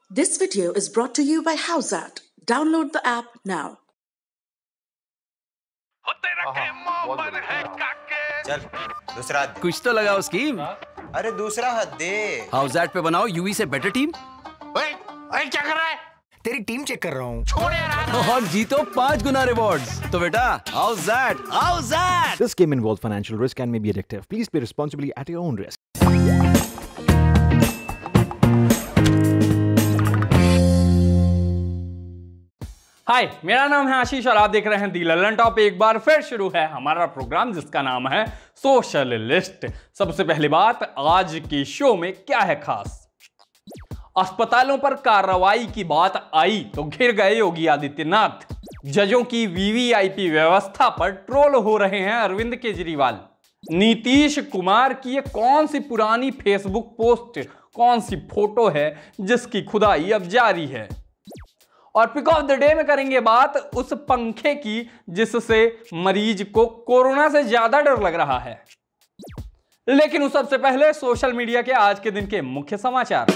This video is brought to you by Howzat. Download the app now. चल दूसरा हद कुछ तो लगाओ स्कीम। अरे दूसरा हद दे। हाउसैट पे बनाओ यूवी से बेटर टीम। ओए क्या कर रहा है? तेरी टीम चेक कर रहा हूँ। छोड़ यार। और जीतो 5 गुना रिवॉर्ड्स। तो बेटा हाउसैट। This game involves financial risk and may be addictive. Please play responsibly at your own risk. हाय, मेरा नाम है आशीष और आप देख रहे हैं दी ललन टॉप। एक बार फिर शुरू है हमारा प्रोग्राम जिसका नाम है सोशल लिस्ट। सबसे पहली बात, आज के शो में क्या है खास? अस्पतालों पर कार्रवाई की बात आई तो घिर गए योगी आदित्यनाथ। जजों की वीवीआईपी व्यवस्था पर ट्रोल हो रहे हैं अरविंद केजरीवाल। नीतीश कुमार की ये कौन सी पुरानी फेसबुक पोस्ट, कौन सी फोटो है जिसकी खुदाई अब जारी है? और पिक ऑफ द डे में करेंगे बात उस पंखे की जिससे मरीज को कोरोना से ज्यादा डर लग रहा है। लेकिन उस सबसे पहले सोशल मीडिया के आज के दिन के मुख्य समाचार।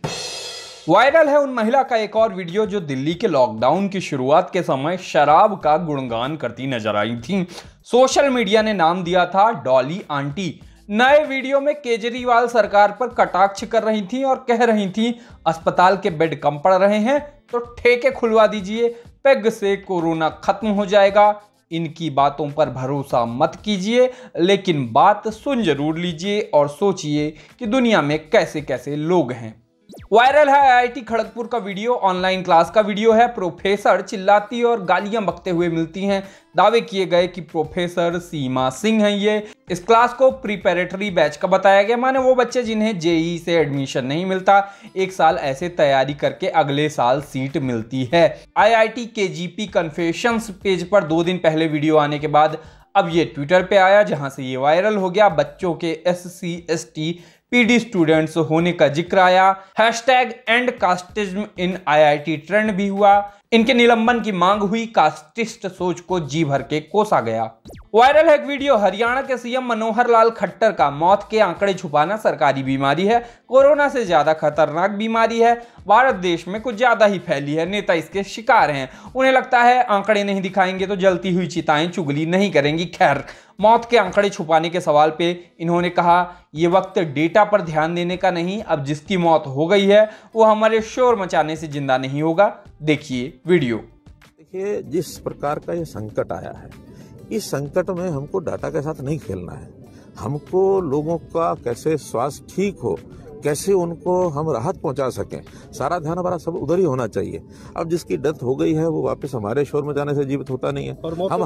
वायरल है उन महिला का एक और वीडियो जो दिल्ली के लॉकडाउन की शुरुआत के समय शराब का गुणगान करती नजर आई थी। सोशल मीडिया ने नाम दिया था डॉली आंटी। नए वीडियो में केजरीवाल सरकार पर कटाक्ष कर रही थी और कह रही थी अस्पताल के बेड कम पड़ रहे हैं तो ठेके खुलवा दीजिए, पेग से कोरोना खत्म हो जाएगा। इनकी बातों पर भरोसा मत कीजिए, लेकिन बात सुन जरूर लीजिए और सोचिए कि दुनिया में कैसे कैसे लोग हैं। वायरल है आईआईटी खड़गपुर का वीडियो। ऑनलाइन क्लास का वीडियो है। प्रोफेसर चिल्लाती और गालियां बकते हुए मिलती हैं। दावे किए गए कि प्रोफेसर सीमा सिंह हैं ये। इस क्लास को प्रिपैरेटरी बैच का बताया गया, माने वो बच्चे जिन्हें जेईई से एडमिशन नहीं मिलता, एक साल ऐसे तैयारी करके अगले साल सीट मिलती है। आईआईटी केजीपी कन्फेशंस पेज पर 2 दिन पहले वीडियो आने के बाद अब ये ट्विटर पे आया, जहां से ये वायरल हो गया। बच्चों के SC ST PD स्टूडेंट्स होने का जिक्र आया। Hashtag and casteism in IIT trend भी हुआ। इनके निलंबन की मांग हुई। कास्टिस्ट सोच को जी भर के कोसा गया। वायरल है एक वीडियो। हरियाणा के सीएम मनोहर लाल खट्टर का मौत के आंकड़े छुपाना सरकारी बीमारी है, कोरोना से ज्यादा खतरनाक बीमारी है, भारत देश में कुछ ज्यादा ही फैली है, नेता इसके शिकार हैं। उन्हें लगता है आंकड़े नहीं दिखाएंगे तो जलती हुई चिताएं चुगली नहीं करेंगी। खैर, मौत के आंकड़े छुपाने के सवाल पे इन्होंने कहा ये वक्त डेटा पर ध्यान देने का नहीं, अब जिसकी मौत हो गई है वो हमारे शोर मचाने से जिंदा नहीं होगा। देखिए वीडियो। देखिए, जिस प्रकार का ये संकट आया है, इस संकट में हमको डाटा के साथ नहीं खेलना है। हमको लोगों का कैसे स्वास्थ्य ठीक हो, कैसे उनको हम राहत पहुंचा सकें, सारा ध्यान हमारा सब उधर ही होना चाहिए। अब जिसकी डेथ हो गई है वो वापस हमारे शोर में जाने से जीवित होता नहीं है। हम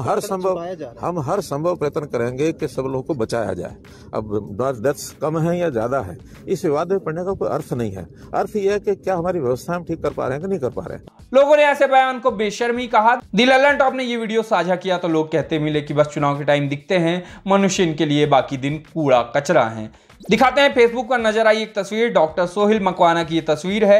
हर संभव प्रयत्न करेंगे कि सब लोगों को बचाया जाए। अब डेथ्स कम है या ज्यादा है, इस विवाद में पड़ने का कोई अर्थ नहीं है। अर्थ यह है कि क्या हमारी व्यवस्था हम ठीक कर पा रहे हैं कि नहीं कर पा रहे हैं। लोगों ने ऐसे बयान को बेशर्मी कहा। दी ललन टॉप ने ये वीडियो साझा किया तो लोग कहते मिले कि बस चुनाव के टाइम दिखते हैं, मनुष्य इनके लिए बाकी दिन कूड़ा कचरा है। दिखाते हैं फेसबुक पर नजर आई एक तस्वीर। डॉक्टर सोहिल मकवाना की ये तस्वीर है।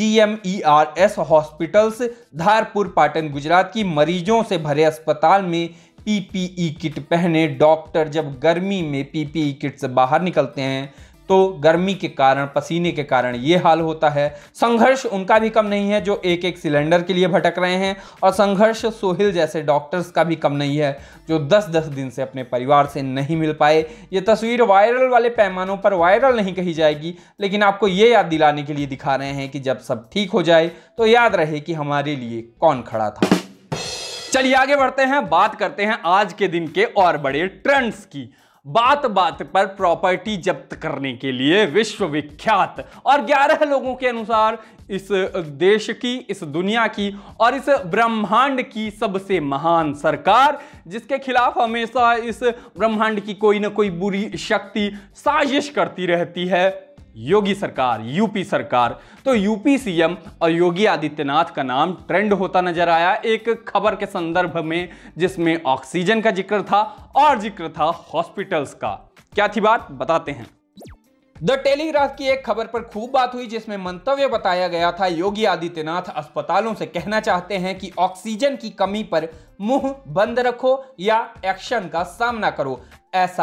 GMERS हॉस्पिटल्स धारपुर पाटन गुजरात की मरीजों से भरे अस्पताल में PPE किट पहने डॉक्टर जब गर्मी में PPE किट से बाहर निकलते हैं तो गर्मी के कारण, पसीने के कारण ये हाल होता है। संघर्ष उनका भी कम नहीं है जो एक एक सिलेंडर के लिए भटक रहे हैं, और संघर्ष सोहिल जैसे डॉक्टर्स का भी कम नहीं है जो 10-10 दिन से अपने परिवार से नहीं मिल पाए। ये तस्वीर वायरल वाले पैमानों पर वायरल नहीं कही जाएगी, लेकिन आपको ये याद दिलाने के लिए दिखा रहे हैं कि जब सब ठीक हो जाए तो याद रहे कि हमारे लिए कौन खड़ा था। चलिए आगे बढ़ते हैं, बात करते हैं आज के दिन के और बड़े ट्रेंड्स की। बात बात पर प्रॉपर्टी जब्त करने के लिए विश्वविख्यात और 11 लोगों के अनुसार इस देश की, इस दुनिया की और इस ब्रह्मांड की सबसे महान सरकार, जिसके खिलाफ हमेशा इस ब्रह्मांड की कोई ना कोई बुरी शक्ति साजिश करती रहती है, योगी सरकार, यूपी सरकार। तो यूपी सीएम और योगी आदित्यनाथ का नाम ट्रेंड होता नजर आया एक खबर के संदर्भ में जिसमें ऑक्सीजन का जिक्र था और जिक्र था हॉस्पिटल्स का। क्या थी बात, बताते हैं। द टेलीग्राफ की एक खबर पर खूब बात हुई जिसमें मंतव्य बताया गया था योगी आदित्यनाथ अस्पतालों से कहना चाहते हैं कि ऑक्सीजन की कमी पर मुंह बंद रखो या एक्शन का सामना करो। ऐसा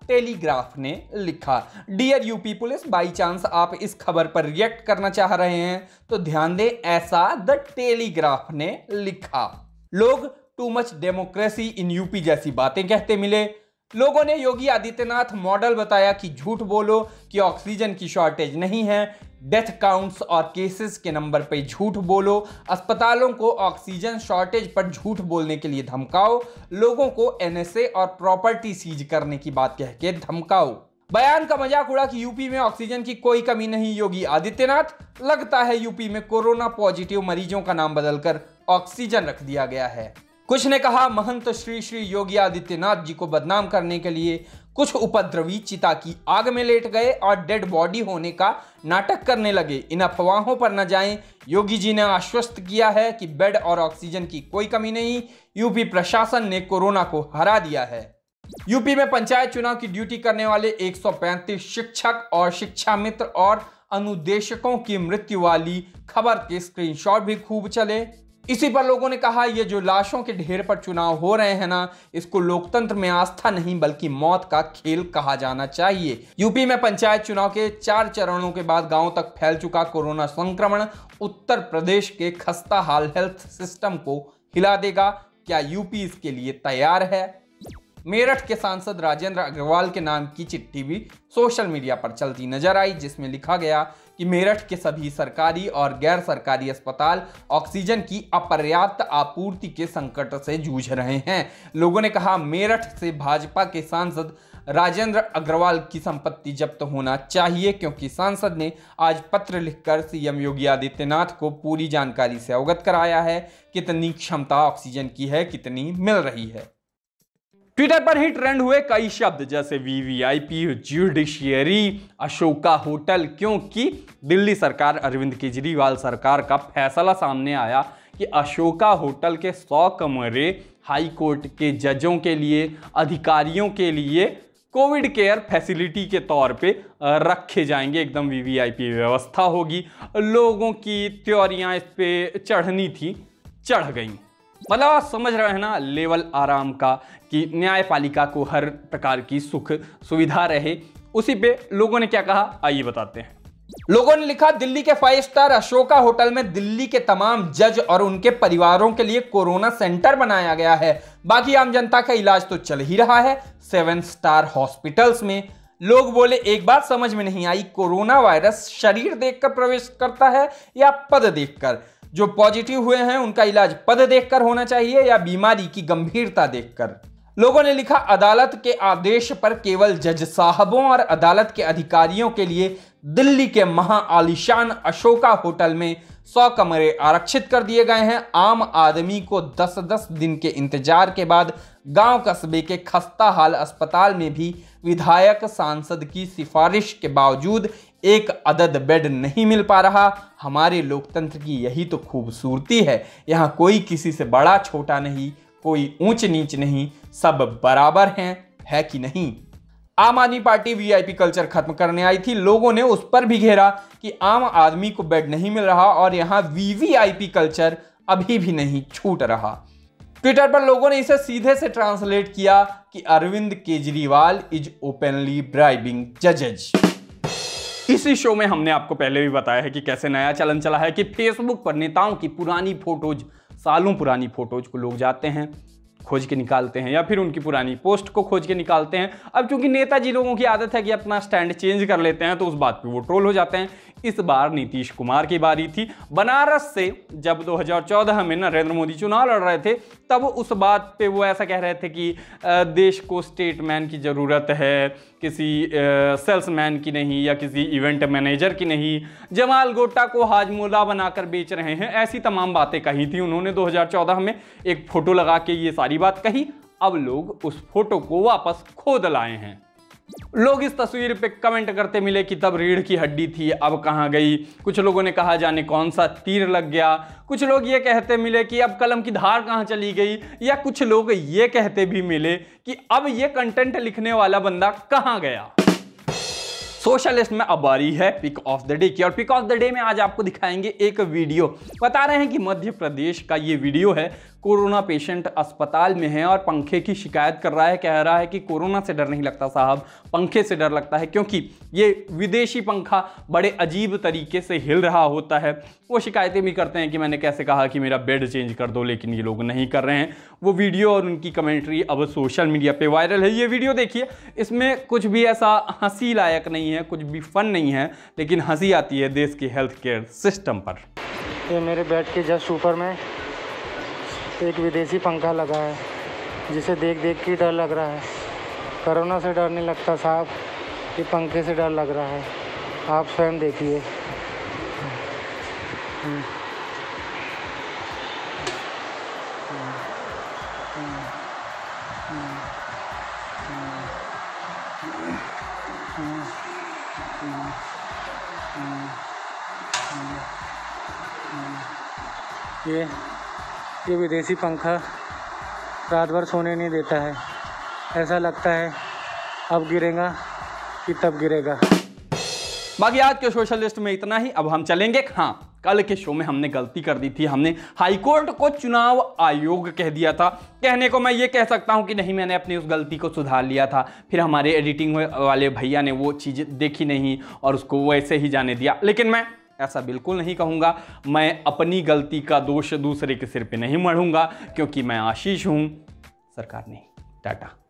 टेलीग्राफ ने लिखा। Dear UP police, by chance आप इस खबर पर रिएक्ट करना चाह रहे हैं तो ध्यान दें, ऐसा द टेलीग्राफ ने लिखा। लोग too much democracy in UP जैसी बातें कहते मिले। लोगों ने योगी आदित्यनाथ मॉडल बताया कि झूठ बोलो कि ऑक्सीजन की शॉर्टेज नहीं है, डेथ काउंट्स और केसेस के नंबर पे झूठ बोलो, अस्पतालों को ऑक्सीजन शॉर्टेज पर झूठ बोलने के लिए धमकाओ, लोगों को एनएसए और प्रॉपर्टी सीज करने की बात कह के धमकाओ। बयान का मजाक उड़ा कि यूपी में ऑक्सीजन की कोई कमी नहीं योगी आदित्यनाथ। लगता है यूपी में कोरोना पॉजिटिव मरीजों का नाम बदलकर ऑक्सीजन रख दिया गया है। कुछ ने कहा महंत श्री श्री योगी आदित्यनाथ जी को बदनाम करने के लिए कुछ उपद्रवी चिता की आग में लेट गए और डेड बॉडी होने का नाटक करने लगे। इन अफवाहों पर न जाएं। योगी जी ने आश्वस्त किया है कि बेड और ऑक्सीजन की कोई कमी नहीं। यूपी प्रशासन ने कोरोना को हरा दिया है। यूपी में पंचायत चुनाव की ड्यूटी करने वाले 135 शिक्षक और शिक्षा मित्र और अनुदेशकों की मृत्यु वाली खबर के स्क्रीनशॉट भी खूब चले। इसी पर लोगों ने कहा ये जो लाशों के ढेर पर चुनाव हो रहे हैं ना, इसको लोकतंत्र में आस्था नहीं बल्कि मौत का खेल कहा जाना चाहिए। यूपी में पंचायत चुनाव के 4 चरणों के बाद गांवों तक फैल चुका कोरोना संक्रमण उत्तर प्रदेश के खस्ता हाल हेल्थ सिस्टम को हिला देगा। क्या यूपी इसके लिए तैयार है? मेरठ के सांसद राजेंद्र अग्रवाल के नाम की चिट्ठी भी सोशल मीडिया पर चलती नजर आई, जिसमें लिखा गया कि मेरठ के सभी सरकारी और गैर सरकारी अस्पताल ऑक्सीजन की अपर्याप्त आपूर्ति के संकट से जूझ रहे हैं। लोगों ने कहा मेरठ से भाजपा के सांसद राजेंद्र अग्रवाल की संपत्ति जब्त होना चाहिए, क्योंकि सांसद ने आज पत्र लिखकर सीएम योगी आदित्यनाथ को पूरी जानकारी से अवगत कराया है कितनी क्षमता ऑक्सीजन की है, कितनी मिल रही है। ट्विटर पर ही ट्रेंड हुए कई शब्द जैसे वीवीआईपी, ज्यूडिशियरी, अशोका होटल, क्योंकि दिल्ली सरकार अरविंद केजरीवाल सरकार का फैसला सामने आया कि अशोका होटल के 100 कमरे हाई कोर्ट के जजों के लिए, अधिकारियों के लिए कोविड केयर फैसिलिटी के तौर पे रखे जाएंगे। एकदम वीवीआईपी व्यवस्था होगी। लोगों की थ्योरियां इस पे चढ़नी थी, चढ़ गई। मतलब आप समझ रहे हैं ना लेवल आराम का, कि न्यायपालिका को हर प्रकार की सुख सुविधा रहे। उसी पे लोगों ने क्या कहा आइए बताते हैं। लोगों ने लिखा दिल्ली के 5 स्टार अशोका होटल में दिल्ली के तमाम जज और उनके परिवारों के लिए कोरोना सेंटर बनाया गया है। बाकी आम जनता का इलाज तो चल ही रहा है 7 स्टार हॉस्पिटल्स में। लोग बोले एक बात समझ में नहीं आई, कोरोना वायरस शरीर देखकर प्रवेश करता है या पद देखकर? जो पॉजिटिव हुए हैं उनका इलाज पद देखकर होना चाहिए या बीमारी की गंभीरता देखकर? लोगों ने लिखा अदालत के आदेश पर केवल जज साहबों और अदालत के अधिकारियों के लिए दिल्ली के महाआलीशान अशोका होटल में 100 कमरे आरक्षित कर दिए गए हैं। आम आदमी को 10-10 दिन के इंतजार के बाद गांव कस्बे के खस्ता हाल अस्पताल में भी विधायक सांसद की सिफारिश के बावजूद एक अदद बेड नहीं मिल पा रहा। हमारे लोकतंत्र की यही तो खूबसूरती है। यहाँ कोई किसी से बड़ा छोटा नहीं, कोई ऊंच नीच नहीं, सब बराबर हैं, है कि नहीं? आम आदमी पार्टी वीआईपी कल्चर खत्म करने आई थी। लोगों ने उस पर भी घेरा कि आम आदमी को बेड नहीं मिल रहा और यहाँ वीवीआईपी कल्चर अभी भी नहीं छूट रहा। ट्विटर पर लोगों ने इसे सीधे से ट्रांसलेट किया कि Arvind Kejriwal is openly bribing जजेज। इसी शो में हमने आपको पहले भी बताया है कि कैसे नया चलन चला है कि फेसबुक पर नेताओं की पुरानी फोटोज, सालों पुरानी फोटोज को लोग जाते हैं खोज के निकालते हैं या फिर उनकी पुरानी पोस्ट को खोज के निकालते हैं। अब चूंकि नेताजी लोगों की आदत है कि अपना स्टैंड चेंज कर लेते हैं तो उस बात पे वो ट्रोल हो जाते हैं। इस बार नीतीश कुमार की बारी थी। बनारस से जब 2014 में नरेंद्र मोदी चुनाव लड़ रहे थे तब उस बात पे वो ऐसा कह रहे थे कि देश को स्टेटमैन की ज़रूरत है, किसी सेल्समैन की नहीं या किसी इवेंट मैनेजर की नहीं, जमाल गोटा को हाजमोला बनाकर बेच रहे हैं, ऐसी तमाम बातें कही थी उन्होंने 2014 में। एक फोटो लगा के ये सारी बात कही। अब लोग उस फोटो को वापस खोद लाए हैं। लोग इस तस्वीर पे कमेंट करते मिले कि तब रीढ़ की हड्डी थी, अब कहाँ गई। कुछ लोगों ने कहा जाने कौन सा तीर लग गया। कुछ लोग ये कहते मिले कि अब कलम की धार कहाँ चली गई, या कुछ लोग ये कहते भी मिले कि अब ये कंटेंट लिखने वाला बंदा कहाँ गया। सोशलिस्ट में अब बारी है पिक ऑफ द डे की, और पिक ऑफ द डे में आज आपको दिखाएंगे एक वीडियो। बता रहे हैं कि मध्य प्रदेश का ये वीडियो है, कोरोना पेशेंट अस्पताल में है और पंखे की शिकायत कर रहा है, कह रहा है कि कोरोना से डर नहीं लगता साहब, पंखे से डर लगता है, क्योंकि ये विदेशी पंखा बड़े अजीब तरीके से हिल रहा होता है। वो शिकायतें भी करते हैं कि मैंने कैसे कहा कि मेरा बेड चेंज कर दो, लेकिन ये लोग नहीं कर रहे हैं। वो वीडियो और उनकी कमेंट्री अब सोशल मीडिया पे वायरल है। ये वीडियो देखिए, इसमें कुछ भी ऐसा हंसी लायक नहीं है, कुछ भी फन नहीं है, लेकिन हंसी आती है देश के हेल्थ केयर सिस्टम पर। ये मेरे बेड के जस्ट ऊपर में एक विदेशी पंखा लगा है, जिसे देख देख के डर लग रहा है। कोरोना से डर नहीं लगता साहब, ये पंखे से डर लग रहा है। आप स्वयं देखिए। ये विदेशी पंखा रात भर सोने नहीं देता है। ऐसा लगता है अब गिरेगा कि तब गिरेगा। बाकी आज के सोशल लिस्ट में इतना ही। अब हम चलेंगे। हाँ, कल के शो में हमने गलती कर दी थी, हमने हाईकोर्ट को चुनाव आयोग कह दिया था। कहने को मैं ये कह सकता हूँ कि नहीं, मैंने अपनी उस गलती को सुधार लिया था। फिर हमारे एडिटिंग वाले भैया ने वो चीज़ देखी नहीं और उसको वैसे ही जाने दिया। लेकिन मैं ऐसा बिल्कुल नहीं कहूँगा। मैं अपनी गलती का दोष दूसरे के सिर पे नहीं मढ़ूंगा, क्योंकि मैं आशीष हूँ, सरकार नहीं। टाटा।